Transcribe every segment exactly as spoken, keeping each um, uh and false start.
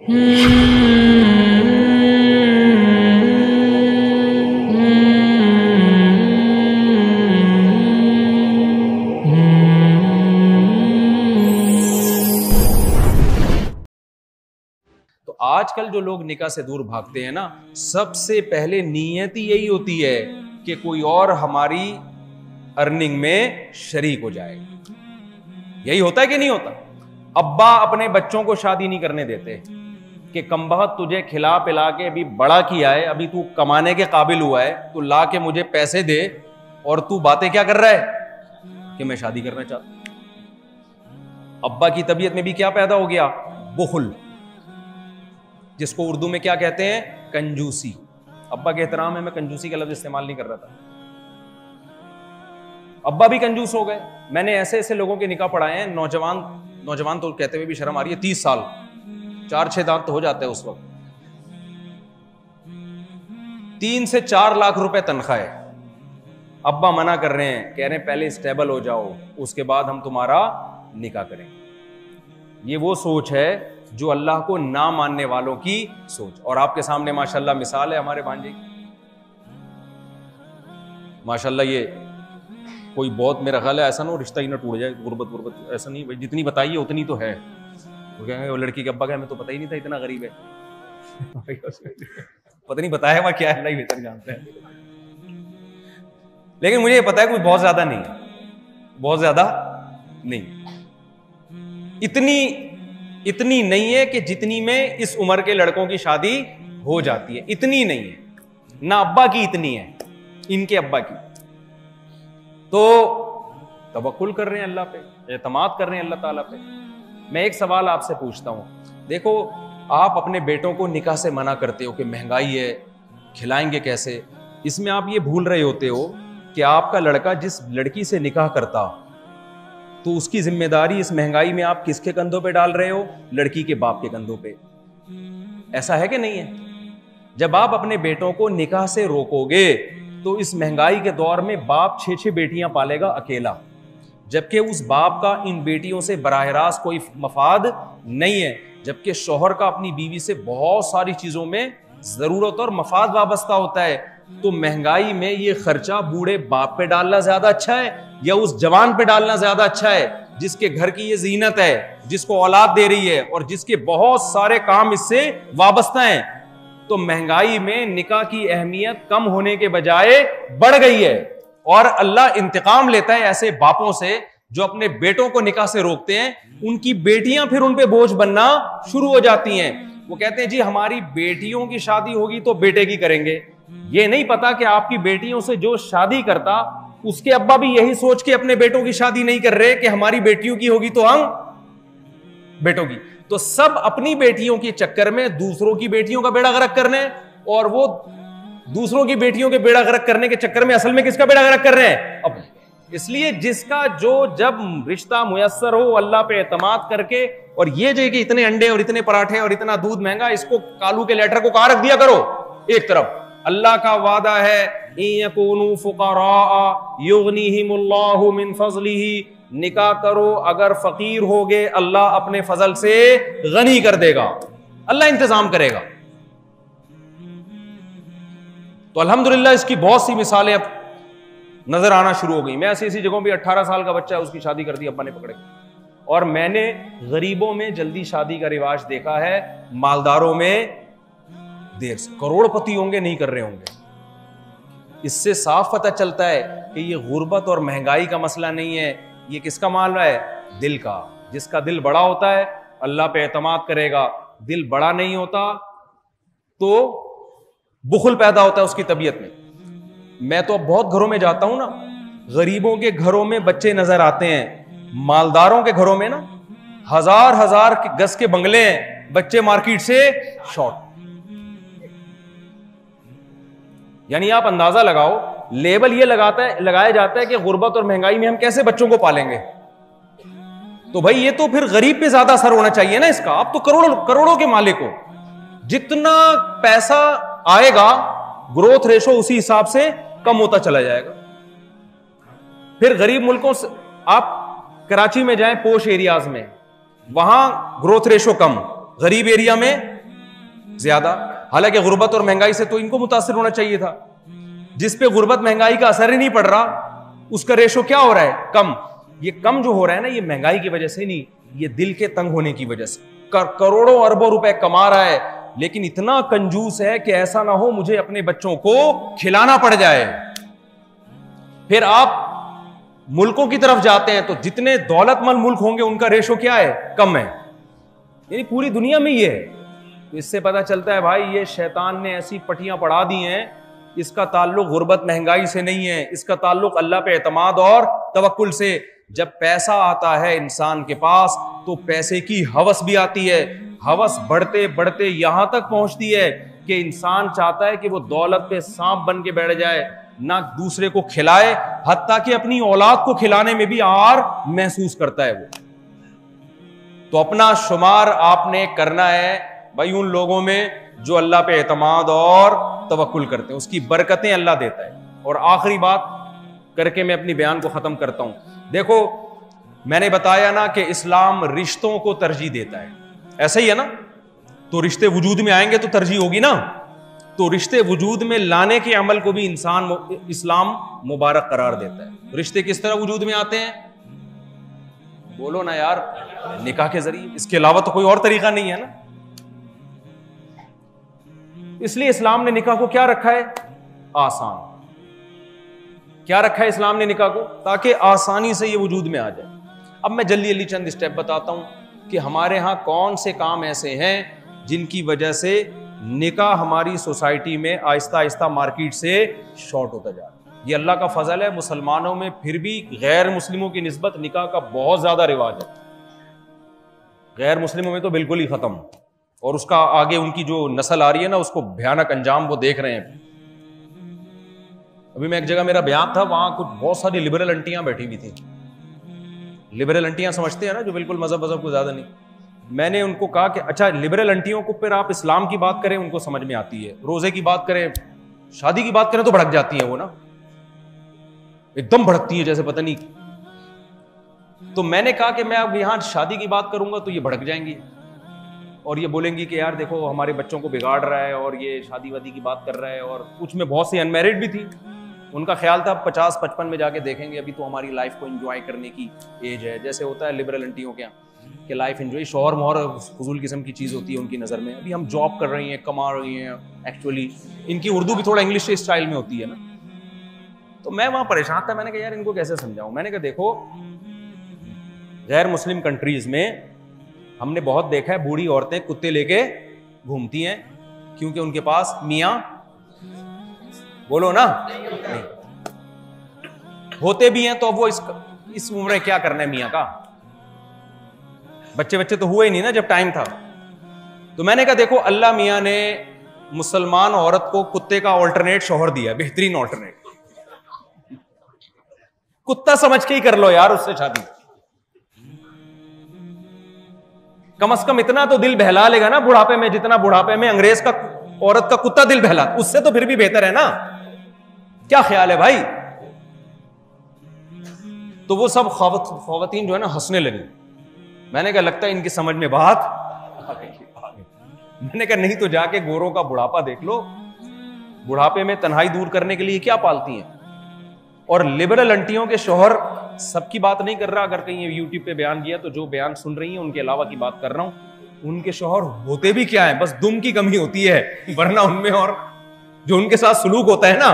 تو آج کل جو لوگ نکاح سے دور بھاگتے ہیں نا، سب سے پہلے نیت ہی یہی ہوتی ہے کہ کوئی اور ہماری ارننگ میں شریک ہو جائے. یہی ہوتا ہے کہ نہیں ہوتا؟ ابا اپنے بچوں کو شادی نہیں کرنے دیتے کہ کمبخت تجھے کھلا پلا کے ابھی بڑا کیا ہے، ابھی تو کمانے کے قابل ہوا ہے، تو لا کے مجھے پیسے دے، اور تو باتیں کیا کر رہا ہے کہ میں شادی کرنا چاہتا ہوں. ابا کی طبیعت میں بھی کیا پیدا ہو گیا؟ بخل، جس کو اردو میں کیا کہتے ہیں؟ کنجوسی. ابا کے احترام میں میں کنجوسی کا لفظ استعمال نہیں کر رہا تھا. ابا بھی کنجوس ہو گئے. میں نے ایسے ایسے لوگوں کے نکاح پڑھائے ہیں، نوجوان نوجوان تو کہتے ہوئے بھی شرم آ رہی ہے، تیس سال، چار چھ دانت تو ہو جاتے ہیں اس وقت، تین سے چار لاکھ روپے تنخواہ ہے. ابا منع کر رہے ہیں، کہہ رہے ہیں پہلے اسٹیبل ہو جاؤ، اس کے بعد ہم تمہارا نکاح کریں. یہ وہ سوچ ہے جو اللہ کو نہ ماننے والوں کی سوچ. اور آپ کے سامنے ماشاءاللہ مثال ہے ہمارے بھانجے کی. ماشاءاللہ یہ کوئی بہت، میرا خیال ہے ایسا نہ ہو رشتہ ہی نہ ٹوٹ جائے، غربت غربت ایسا نہیں بھائی، جتنی بتائیے اتنی تو ہے. وہ کہیں گے وہ لڑکی کے ابا کا ہمیں تو پتہ ہی نہیں تھا اتنا غریب ہے. پتہ نہیں بتایا ہوا کیا ہے، اللہ ہی بہتر جانتا ہے. لیکن مجھے یہ پتا ہے کوئی بہت زیادہ نہیں ہے، بہت زیادہ نہیں، اتنی اتنی نہیں ہے کہ جتنی میں اس عمر کے لڑکوں کی شادی ہو جاتی ہے، اتنی نہیں ہے. نہ ابا کی اتنی ہے، ان کے ابا کی. تو توکل کر رہے ہیں اللہ پہ، اعتماد کر رہے ہیں اللہ تعالیٰ پہ. میں ایک سوال آپ سے پوچھتا ہوں، دیکھو آپ اپنے بیٹوں کو نکاح سے منع کرتے ہو کہ مہنگائی ہے، کھلائیں گے کیسے. اس میں آپ یہ بھول رہے ہوتے ہو کہ آپ کا لڑکا جس لڑکی سے نکاح کرتا تو اس کی ذمہ داری اس مہنگائی میں آپ کس کے کندھوں پہ ڈال رہے ہو؟ لڑکی کے باپ کے کندھوں پہ. ایسا ہے کہ نہیں ہے؟ جب آپ اپنے بیٹوں کو نکاح سے روکو گے تو اس مہنگائی کے دور میں باپ چھ چھ بیٹیاں پالے گا اکیلا، جبکہ اس باپ کا ان بیٹیوں سے براہ راست کوئی مفاد نہیں ہے، جبکہ شوہر کا اپنی بیوی سے بہت ساری چیزوں میں ضرورت اور مفاد وابستہ ہوتا ہے. تو مہنگائی میں یہ خرچہ بوڑھے باپ پہ ڈالنا زیادہ اچھا ہے یا اس جوان پہ ڈالنا زیادہ اچھا ہے جس کے گھر کی یہ زینت ہے، جس کو اولاد دے رہی ہے اور جس کے بہت سارے کام اس سے وابستہ ہیں؟ تو مہنگائی میں نکاح کی اہمیت کم ہونے کے بجائے بڑھ گئی ہے. اور اللہ انتقام لیتا ہے ایسے باپوں سے جو اپنے بیٹوں کو نکاح سے روکتے ہیں. ان کی بیٹیاں پھر ان پہ بوجھ بننا شروع ہو جاتی ہیں. وہ کہتے ہیں جی ہماری بیٹیوں کی شادی ہوگی تو بیٹے کی کریں گے. یہ نہیں پتا کہ آپ کی بیٹیوں سے جو شادی کرتا اس کے ابا بھی یہی سوچ کے اپنے بیٹوں کی شادی نہیں کر رہے کہ ہماری بیٹیوں کی ہوگی تو ہم بیٹوں کی. تو سب اپنی بیٹیوں کے چکر میں دوسروں کی بیٹیوں کا بیڑا غرق کرنے ہیں، اور وہ دوسروں کی بیٹیوں کے بیڑا غرق کرنے کے چکر میں اصل میں کس کا بیڑا غرق کر رہے ہیں؟ اب اس لیے جس کا جو جب رشتہ میسر ہو اللہ پہ اعتماد کر کے، اور یہ جو کہ اتنے انڈے اور اتنے پراٹھے اور اتنا دودھ مہنگا، اس کو کالو کے لیٹر کو کہاں رکھ دیا کرو ایک طرف. اللہ کا وعدہ ہے ان یکونوا فقراء یغنیہم اللہ من فضلہ، نکاح کرو اگر فقیر ہوگے اللہ اپنے فضل سے غنی کر دے گا، اللہ انتظام کرے گا. تو الحمدللہ اس کی بہت سی مثالیں اب نظر آنا شروع ہو گئی. میں ایسی ایسی جگہوں پہ اٹھارہ سال کا بچہ ہے اس کی شادی کر دی ابا نے پکڑے. اور میں نے غریبوں میں جلدی شادی کا رواج دیکھا ہے، مالداروں میں دیر سے. کروڑ پتی ہوں گے نہیں کر رہے ہوں گے. اس سے صاف پتہ چلتا ہے کہ یہ غربت اور مہنگائی کا مسئلہ نہیں ہے، یہ کس کا معاملہ ہے؟ دل کا. جس کا دل بڑا ہوتا ہے اللہ پہ اعتماد کرے گا، دل بڑا نہیں ہوتا تو بخل پیدا ہوتا ہے اس کی طبیعت میں. میں تو اب بہت گھروں میں جاتا ہوں نا، غریبوں کے گھروں میں بچے نظر آتے ہیں، مالداروں کے گھروں میں نا ہزار ہزار گز کے بنگلے ہیں، بچے مارکیٹ سے شارٹ. یعنی آپ اندازہ لگاؤ، لیبل یہ لگاتا ہے لگایا جاتا ہے کہ غربت اور مہنگائی میں ہم کیسے بچوں کو پالیں گے. تو بھائی یہ تو پھر غریب پہ زیادہ اثر ہونا چاہیے نا اس کا. آپ تو کروڑوں کروڑوں کے مالک ہو، جتنا پیسہ آئے گا گروتھ ریشو اسی حساب سے کم ہوتا چلا جائے گا. پھر غریب ملکوں سے آپ کراچی میں جائیں، پوش ایریاز میں، وہاں گروتھ ریشو کم، غریب ایریا میں زیادہ. حالانکہ غربت اور مہنگائی سے تو ان کو متاثر ہونا چاہیے تھا. جس پہ غربت مہنگائی کا اثر ہی نہیں پڑ رہا اس کا ریشو کیا ہو رہا ہے؟ کم. یہ کم جو ہو رہا ہے نا، یہ مہنگائی کی وجہ سے نہیں، یہ دل کے تنگ ہونے کی وجہ سے. کروڑوں اربوں روپے کما رہا ہے لیکن اتنا کنجوس ہے کہ ایسا نہ ہو مجھے اپنے بچوں کو کھلانا پڑ جائے. پھر آپ ملکوں کی طرف جاتے ہیں تو جتنے دولت مند ملک ہوں گے ان کا ریشو کیا ہے؟ کم ہے. یعنی پوری دنیا میں یہ ہے. اس سے پتا چلتا ہے بھائی یہ شیطان نے ایسی پٹیاں پڑھا دی ہیں، اس کا تعلق غربت مہنگائی سے نہیں ہے، اس کا تعلق اللہ پہ اعتماد اور توکل سے. جب پیسہ آتا ہے انسان کے پاس تو پیسے کی ہوس بھی آتی ہے. ہوس بڑھتے بڑھتے یہاں تک پہنچتی ہے کہ انسان چاہتا ہے کہ وہ دولت پہ سانپ بن کے بیٹھ جائے، نہ دوسرے کو کھلائے، حتیٰ کہ اپنی اولاد کو کھلانے میں بھی آر محسوس کرتا ہے وہ. تو اپنا شمار آپ نے کرنا ہے بھائی ان لوگوں میں جو اللہ پہ اعتماد اور توکل کرتے ہیں، اس کی برکتیں اللہ دیتا ہے. اور آخری بات کر کے میں اپنی بیان کو ختم کرتا ہوں. دیکھو میں نے بتایا نا کہ اسلام رشتوں کو ترجیح دیتا ہے، ایسا ہی ہے نا؟ تو رشتے وجود میں آئیں گے تو ترجیح ہوگی نا. تو رشتے وجود میں لانے کے عمل کو بھی انسان اسلام مبارک قرار دیتا ہے. رشتے کس طرح وجود میں آتے ہیں؟ بولو نا یار، نکاح کے ذریعے. اس کے علاوہ تو کوئی اور طریقہ نہیں ہے نا. اس لیے اسلام نے نکاح کو کیا رکھا ہے؟ آسان. کیا رکھا ہے اسلام نے نکاح کو؟ تاکہ آسانی سے یہ وجود میں آ جائے. اب میں جلدی جلدی چند اسٹیپ بتاتا ہوں کہ ہمارے ہاں کون سے کام ایسے ہیں جن کی وجہ سے نکاح ہماری سوسائٹی میں آہستہ آہستہ مارکیٹ سے شارٹ ہوتا جا رہا ہے. یہ اللہ کا فضل ہے، مسلمانوں میں پھر بھی غیر مسلموں کی نسبت نکاح کا بہت زیادہ رواج ہے. غیر مسلموں میں تو بالکل ہی ختم، اور اس کا آگے ان کی جو نسل آ رہی ہے نا اس کو بھیانک انجام وہ دیکھ رہے ہیں. ابھی میں ایک جگہ میرا بیان تھا، وہاں کچھ بہت ساری لبرل انٹیاں بیٹھی ہوئی تھیں. لبرل انٹیاں سمجھتے ہیں نا، جو بالکل مذہب مذہب کو زیادہ نہیں. میں نے ان کو کہا کہ اچھا لبرل انٹیوں کو پھر آپ اسلام کی بات کریں ان کو سمجھ میں آتی ہے، روزے کی بات کریں، شادی کی بات کریں تو بھڑک جاتی ہیں وہ نا، ایک دم بھڑکتی ہے جیسے پتہ نہیں. تو میں نے کہا کہ میں اب یہاں شادی کی بات کروں گا تو یہ بھڑک جائیں گی اور یہ بولیں گی کہ یار دیکھو ہمارے بچوں کو بگاڑ رہا ہے اور یہ شادی وادی کی بات کر رہا ہے. اور کچھ میں بہت سی ان میرڈ بھی تھی. ان کا خیال تھا پچاس پچپن میں جا کے دیکھیں گے، ابھی تو ہماری لائف کو انجوائے کرنے کی ایج ہے. جیسے ہوتا ہے لبرل انٹیوں کے یہاں کہ لائف انجوائے، شوہر مہر فضول قسم کی چیز ہوتی ہے ان کی نظر میں. ابھی ہم جاب کر رہی ہیں، کما رہی ہیں. ایکچولی ان کی اردو بھی تھوڑا انگلش اسٹائل میں ہوتی ہے نا. تو میں وہاں پریشان تھا. میں نے کہا یار ان کو کیسے سمجھاؤں. میں نے کہا دیکھو غیر مسلم کنٹریز میں ہم نے بہت دیکھا ہے بوڑھی عورتیں کتے لے کے گھومتی ہیں کیونکہ ان کے پاس میاں، بولو نا، نہیں ہوتے بھی ہیں. تو اب وہ اس اس عمر میں کیا کرنا ہے میاں کا؟ بچے بچے تو ہوئے ہی نہیں نا جب ٹائم تھا. تو میں نے کہا دیکھو اللہ میاں نے مسلمان عورت کو کتے کا آلٹرنیٹ شوہر دیا، بہترین آلٹرنیٹ. کتا سمجھ کے ہی کر لو یار اس سے شادی. کم از کم اتنا تو دل بہلا لے گا نا بڑھاپے میں، جتنا بڑھاپے میں انگریز کا عورت کا کتا دل بہلا، اس سے تو پھر بھی بہتر ہے نا. کیا خیال ہے بھائی؟ تو وہ سب خواتین جو ہے نا ہنسنے لگی. میں نے کہا لگتا ہے ان کی سمجھ میں بات. میں نے کہا نہیں تو جا کے گوروں کا بڑھاپا دیکھ لو. بڑھاپے میں تنہائی دور کرنے کے لیے کیا پالتی ہیں. اور لبرل انٹیوں کے شوہر، سب کی بات نہیں کر رہا، اگر کہیں یوٹیوب پہ بیان کیا تو جو بیان سن رہی ہیں ان کے علاوہ کی بات کر رہا ہوں. ان کے شوہر ہوتے بھی کیا ہے، بس دم کی کمی ہوتی ہے، ورنہ ان میں اور جو ان کے ساتھ سلوک ہوتا ہے نا،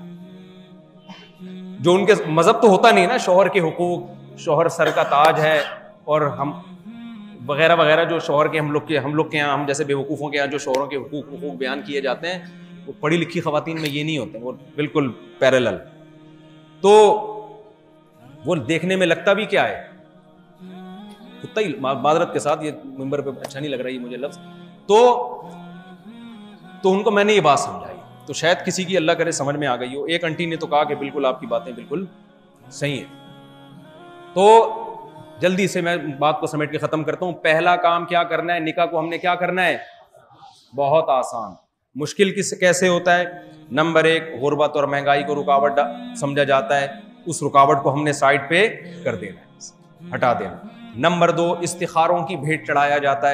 جو ان کے مذہب تو ہوتا نہیں نا، شوہر کے حقوق، شوہر سر کا تاج ہے، اور ہم وغیرہ وغیرہ جو شوہر کے ہم لوگ کے ہم لوگ کے یہاں، ہم جیسے بے وقوفوں کے یہاں جو شوہروں کے حقوق حقوق بیان کیے جاتے ہیں، وہ پڑھی لکھی خواتین میں یہ نہیں ہوتے، وہ بالکل پیرالل. تو وہ دیکھنے میں لگتا بھی کیا ہے، کتا ہی. معذرت کے ساتھ یہ ممبر پہ اچھا نہیں لگ رہا ہے مجھے لفظ. تو تو ان کو میں نے یہ بات سمجھائی تو شاید کسی کی اللہ کرے سمجھ میں آ گئی ہو. ایک انٹی نے تو کہا کہ بالکل آپ کی باتیں بالکل صحیح ہیں. تو جلدی سے میں بات کو سمیٹ کے ختم کرتا ہوں. پہلا کام کیا کرنا ہے، نکاح کو ہم نے کیا کرنا ہے، بہت آسان. مشکل کس کیسے ہوتا ہے؟ نمبر ایک، غربت اور مہنگائی کو رکاوٹ سمجھا جاتا ہے، اس رکاوٹ کو ہم نے سائڈ پہ کر دینا ہے، ہٹا دینا. نمبر دو، استخاروں کی بھیٹ چڑھایا جاتا ہے.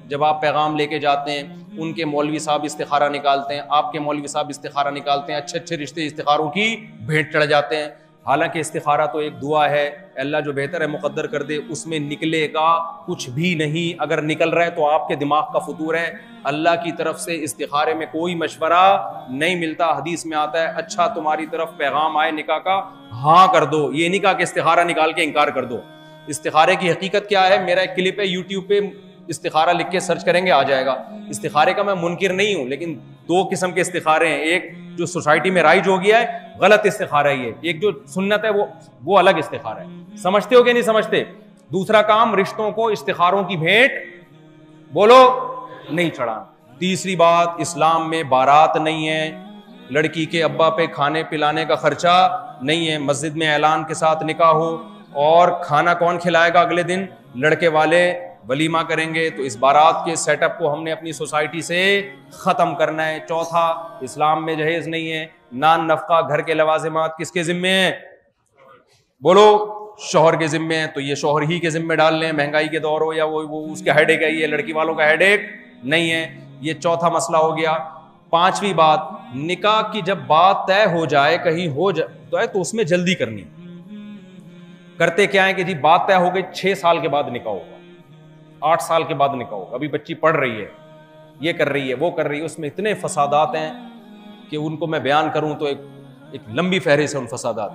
جب آپ پیغام لے کے جاتے ہیں ان کے مولوی صاحب استخارہ نکالتے ہیں, آپ کے مولوی صاحب استخارہ نکالتے ہیں, اچھے اچھے رشتے استخاروں کی بھیٹ چڑھ جاتے ہیں. حالانکہ استخارہ تو ایک دعا ہے, اللہ جو بہتر ہے مقدر کر دے, اس میں نکلے گا کچھ بھی نہیں. اگر نکل رہا ہے تو آپ کے دماغ کا فطور ہے, اللہ کی طرف سے استخارے میں کوئی مشورہ نہیں ملتا. حدیث میں آتا ہے اچھا تمہاری طرف پیغام آئے نکاح کا, ہاں کر دو, یہ نہیں کہا کہ استخارہ نکال کے انکار کر دو. استخارے کی حقیقت کیا ہے, میرا ایک کلپ ہے یوٹیوب پہ, استخارہ لکھ کے سرچ کریں گے آ جائے گا. استخارے کا میں منکر نہیں ہوں, لیکن دو قسم کے استخارے ہیں, ایک جو سوسائٹی میں رائج ہو گیا ہے غلط استخارہ ہی ہے, ایک جو سنت ہے وہ وہ الگ استخارہ ہے. سمجھتے ہو کہ نہیں سمجھتے؟ دوسرا کام رشتوں کو استخاروں کی بھیٹ بولو نہیں چڑھانا. تیسری بات, اسلام میں بارات نہیں ہے, لڑکی کے ابا پہ کھانے پلانے کا خرچہ نہیں ہے, مسجد میں اعلان کے ساتھ نکاح ہو اور کھانا کون کھلائے گا اگلے دن, لڑکے والے ولیمہ کریں گے. تو اس بارات کے سیٹ اپ کو ہم نے اپنی سوسائٹی سے ختم کرنا ہے. چوتھا, اسلام میں جہیز نہیں ہے, نان نفقہ گھر کے لوازمات کس کے ذمے ہیں بولو, شوہر کے ذمے ہیں. تو یہ شوہر ہی کے ذمے ڈال لیں, مہنگائی کے دور ہو یا وہ, وہ اس کا ہیڈ ایک ہے, یہ لڑکی والوں کا ہیڈ ایک نہیں ہے. یہ چوتھا مسئلہ ہو گیا. پانچویں بات, نکاح کی جب بات طے ہو جائے کہیں ہو جائے تو اس میں جلدی کرنی. کرتے کیا ہے کہ جی بات طے ہو گئی, چھ سال کے بعد نکاح ہوگا, آٹھ سال کے بعد نکاح ہوگا, ابھی بچی پڑھ رہی ہے, یہ کر رہی ہے, وہ کر رہی ہے. اس میں اتنے فسادات ہیں کہ ان کو میں بیان کروں تو ایک ایک لمبی فہرست ہے ان فسادات.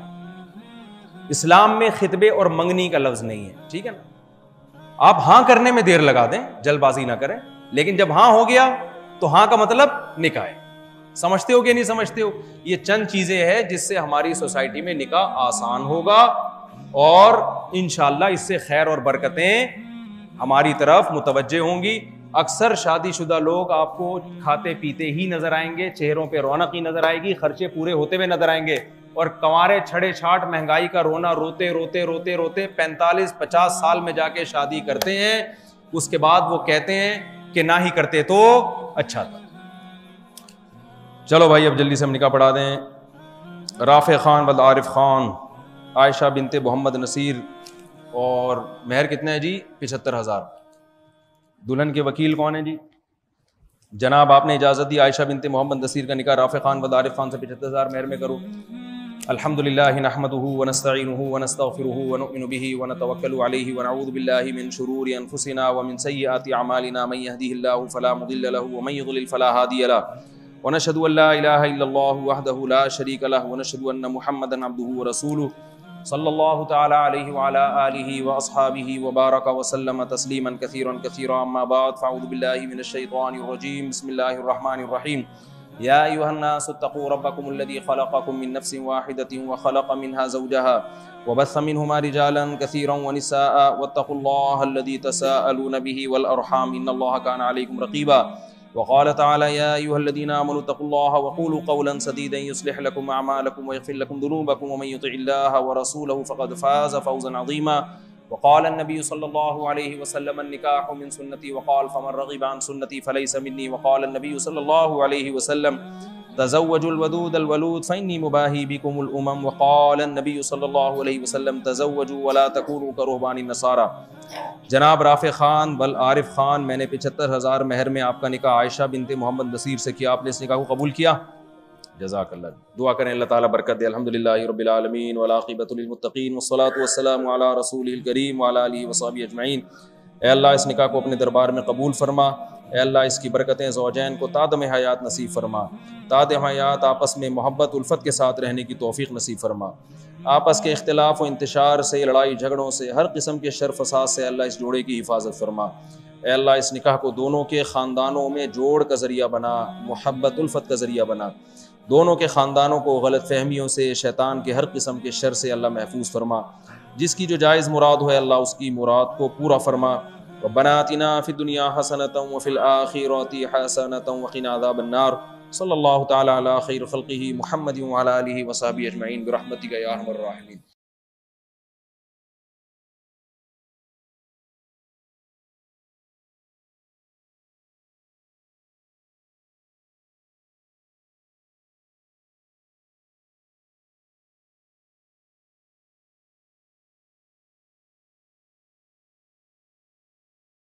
اسلام میں خطبے اور منگنی کا لفظ نہیں ہے, ٹھیک ہے نا. آپ ہاں کرنے میں دیر لگا دیں, جلد بازی نہ کریں, لیکن جب ہاں ہو گیا تو ہاں کا مطلب نکاح ہے. سمجھتے ہو کہ نہیں سمجھتے ہو؟ یہ چند چیزیں ہیں جس سے ہماری سوسائٹی میں نکاح آسان ہوگا اور انشاءاللہ اس سے خیر اور برکتیں ہماری طرف متوجہ ہوں گی. اکثر شادی شدہ لوگ آپ کو کھاتے پیتے ہی نظر آئیں گے, چہروں پہ رونق ہی نظر آئے گی, خرچے پورے ہوتے ہوئے نظر آئیں گے, اور کنوارے چھڑے چھاٹ مہنگائی کا رونا روتے روتے روتے روتے پینتالیس پچاس سال میں جا کے شادی کرتے ہیں. اس کے بعد وہ کہتے ہیں کہ نہ ہی کرتے تو اچھا تھا. چلو بھائی اب جلدی سے ہم نکاح پڑھا دیں. رافع خان ولد عارف خان, عائشہ بنت محمد نصیر, اور مہر کتنا ہے جی؟ پچہتر ہزار. دلہن کے وکیل کون ہیں جی؟ جناب آپ نے اجازت دی عائشہ بنت محمد نصیر کا نکاح رافع خان ولد عارف خان سے پچہتر ہزار مہر میں کرو. الحمدللہ نحمدہ ونستعینہ ونستغفرہ ونؤمن بہ ونتوکل علیہ ونعوذ باللہ من شرور انفسنا ومن سیئات اعمالنا, من یہدہ اللہ فلا مضل لہ ومن یضلل فلا ہادی لہ, ونشهد ان لا الہ الا اللہ وحدہ لا شریک لہ, ونشهد ان محمدا عبدہ ورسولہ صلی اللہ تعالی علیہ وعلی آلہ واصحابہ وبارک وسلم تسلیما کثیرا کثیرا. اما بعد فاعوذ باللہ من الشیطان الرجیم. بسم اللہ الرحمن الرحیم. یا ایھا الناس اتقوا ربکم الذی خلقکم من نفس واحدۃ وخلق منها زوجها وبث منهما رجالا كثيرا ونساء واتقوا الله الذي تساءلون به والارحام ان الله كان عليكم رقيبا. وقال تعالى يا أيها الذين آمنوا اتقوا الله وقولوا قولا سديدا يصلح لكم أعمالكم ويغفر لكم ذنوبكم ومن يطع الله ورسوله فقد فاز فوزا عظيما. وقال النبي صلى الله عليه وسلم النكاح من سنتي وقال فمن رغب عن سنتي فليس مني. وقال النبي صلى الله عليه وسلم تزوجوا الودود الولود فإني مباهي بكم الأمم. وقال النبي صلى الله عليه وسلم تزوجوا ولا تكونوا كرهبان النصارى. جناب رافع خان بل عارف خان, میں نے پچہتر ہزار مہر میں آپ کا نکاح عائشہ بنت محمد نصیر سے کیا. آپ نے اس نکاح کو قبول کیا؟ جزاک اللہ. دعا کریں اللہ تعالیٰ برکت دے. الحمدللہ رب العالمین والعاقبۃ للمتقین والصلاۃ والسلام علی رسولہ الکریم وعلی آلہ وصحبہ اجمعین. اے اللہ اس نکاح کو اپنے دربار میں قبول فرما. اے اللہ اس کی برکتیں زوجین کو تادم حیات نصیب فرما. تادم حیات آپس میں محبت الفت کے ساتھ رہنے کی توفیق نصیب فرما. آپس کے اختلاف و انتشار سے, لڑائی جھگڑوں سے, ہر قسم کے شر فساد سے اللہ اس جوڑے کی حفاظت فرما. اے اللہ اس نکاح کو دونوں کے خاندانوں میں جوڑ کا ذریعہ بنا, محبت الفت کا ذریعہ بنا. دونوں کے خاندانوں کو غلط فہمیوں سے, شیطان کے ہر قسم کے شر سے اللہ محفوظ فرما. جس کی جو جائز مراد ہو اللہ اس کی مراد کو پورا فرما. ربنا آتنا فی الدنیا حسنۃ وفی الآخرۃ حسنۃ وقنا عذاب النار. صلی اللہ تعالی علی خیر خلقہ محمد وعلی آلہ وصحبہ اجمعین برحمتک یا ارحم الراحمین.